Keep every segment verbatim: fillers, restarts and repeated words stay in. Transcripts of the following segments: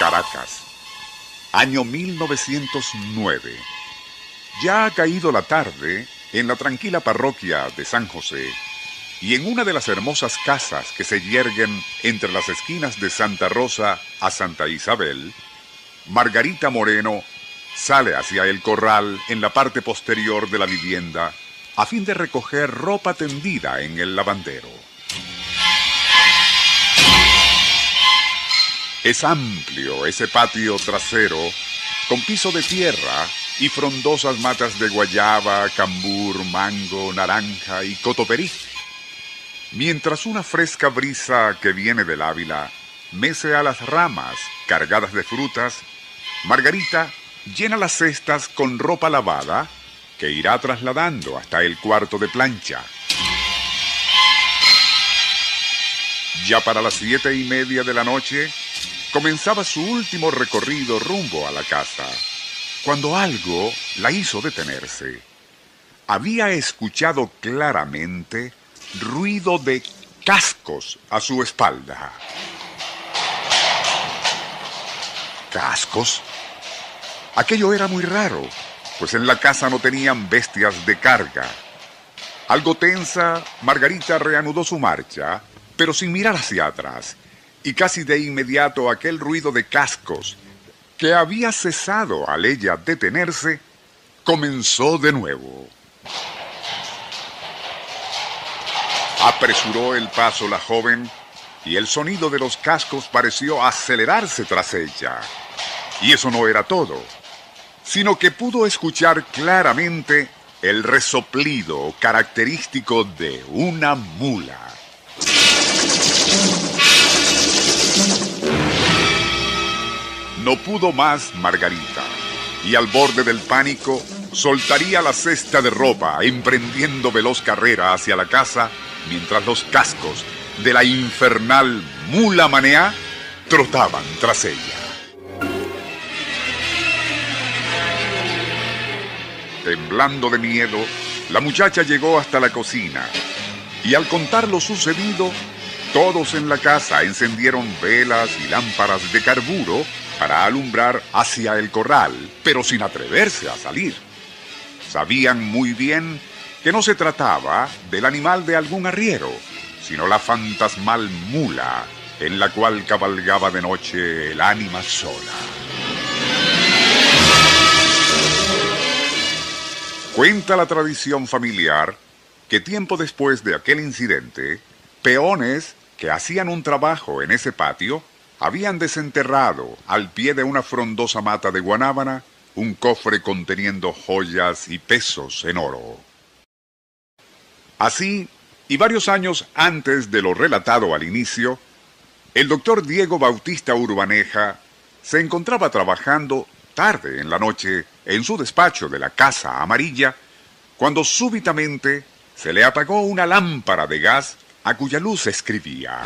Caracas, año mil novecientos nueve. Ya ha caído la tarde en la tranquila parroquia de San José y en una de las hermosas casas que se yerguen entre las esquinas de Santa Rosa a Santa Isabel, Margarita Moreno sale hacia el corral en la parte posterior de la vivienda a fin de recoger ropa tendida en el lavandero. Es amplio ese patio trasero con piso de tierra y frondosas matas de guayaba, cambur, mango, naranja y cotoperí. Mientras una fresca brisa que viene del Ávila mece a las ramas cargadas de frutas, Margarita llena las cestas con ropa lavada que irá trasladando hasta el cuarto de plancha. Ya para las siete y media de la noche comenzaba su último recorrido rumbo a la casa, cuando algo la hizo detenerse. Había escuchado claramente ruido de cascos a su espalda. ¿Cascos? Aquello era muy raro, pues en la casa no tenían bestias de carga. Algo tensa, Margarita reanudó su marcha, pero sin mirar hacia atrás, y casi de inmediato aquel ruido de cascos, que había cesado al ella detenerse, comenzó de nuevo. Apresuró el paso la joven, y el sonido de los cascos pareció acelerarse tras ella. Y eso no era todo, sino que pudo escuchar claramente el resoplido característico de una mula. No pudo más Margarita, y al borde del pánico soltaría la cesta de ropa, emprendiendo veloz carrera hacia la casa, mientras los cascos de la infernal mula Manea trotaban tras ella. Temblando de miedo, la muchacha llegó hasta la cocina y al contar lo sucedido, todos en la casa encendieron velas y lámparas de carburo para alumbrar hacia el corral, pero sin atreverse a salir. Sabían muy bien que no se trataba del animal de algún arriero, sino la fantasmal mula en la cual cabalgaba de noche el ánima sola. Cuenta la tradición familiar que tiempo después de aquel incidente, peones que hacían un trabajo en ese patio habían desenterrado al pie de una frondosa mata de guanábana un cofre conteniendo joyas y pesos en oro. Así, y varios años antes de lo relatado al inicio, el doctor Diego Bautista Urbaneja se encontraba trabajando tarde en la noche en su despacho de la Casa Amarilla, cuando súbitamente se le apagó una lámpara de gas a cuya luz escribía.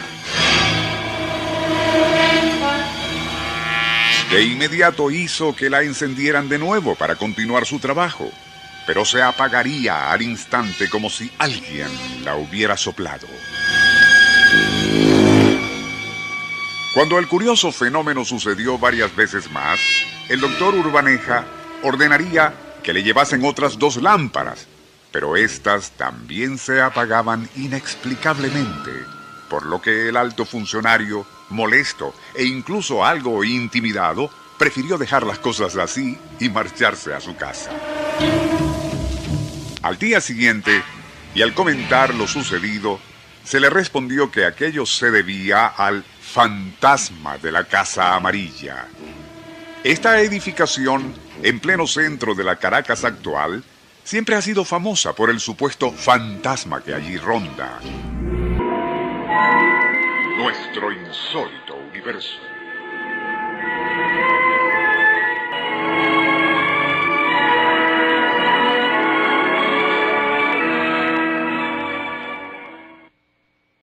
De inmediato hizo que la encendieran de nuevo para continuar su trabajo, pero se apagaría al instante como si alguien la hubiera soplado. Cuando el curioso fenómeno sucedió varias veces más, el doctor Urbaneja ordenaría que le llevasen otras dos lámparas, pero éstas también se apagaban inexplicablemente, por lo que el alto funcionario, molesto e incluso algo intimidado, prefirió dejar las cosas así y marcharse a su casa. Al día siguiente, y al comentar lo sucedido, se le respondió que aquello se debía al fantasma de la Casa Amarilla. Esta edificación, en pleno centro de la Caracas actual, siempre ha sido famosa por el supuesto fantasma que allí ronda. Nuestro insólito universo.